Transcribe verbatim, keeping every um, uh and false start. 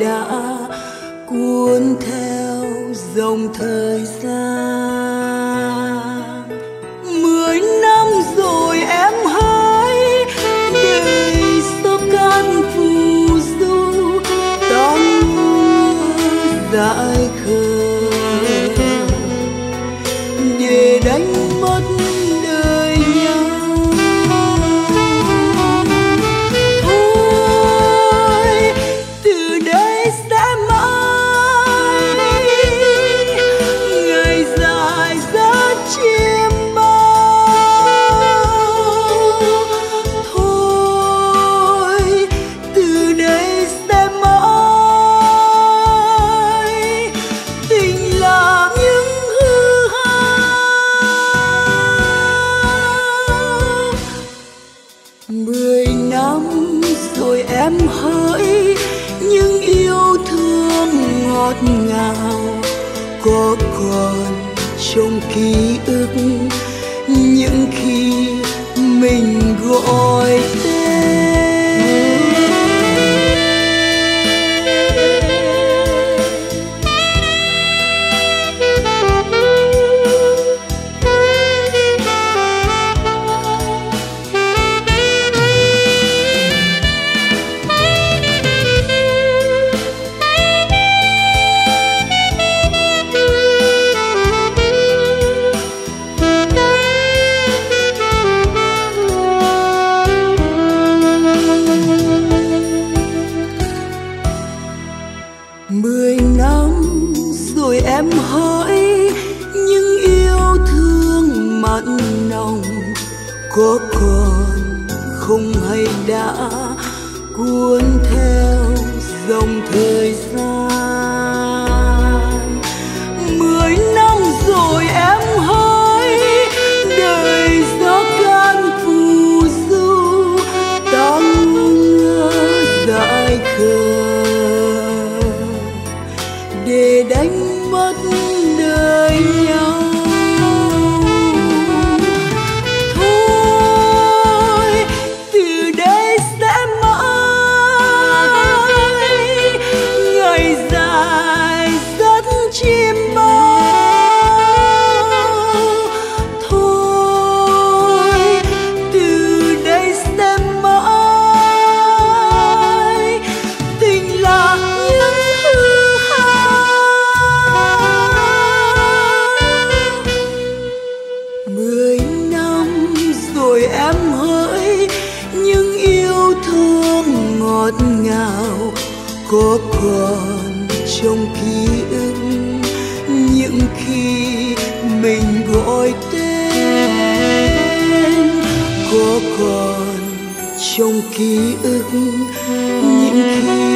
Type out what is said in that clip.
đã cuốn theo dòng thời gian. Mười năm rồi em hỡi, đời gió can phù du tắm dại khờ để đánh mất đời nhau. Thôi từ đây sẽ mãi ngày dài rất chiêm bao. Thôi từ đây sẽ mãi tình là những hư hao. Mười năm rồi em hỡi, nhưng yêu thương ngọt ngào có còn trong ký ức những khi mình gọi tên. Mười năm rồi em hỡi, nhưng yêu thương mặn nồng có còn không hay đã cuốn theo dòng thời gian. Mười năm rồi em hỡi, đời gió can phù du tăng dại khờ để đánh mất đời nhau. Thôi từ đây sẽ mãi ngày dài rất chiêm bao. Thôi từ đây sẽ mãi tình là những hư hao. Mười năm rồi em hỡi, nhưng yêu thương ngọt ngào có còn trong ký ức những khi mình gọi tên. Có còn trong ký ức những khi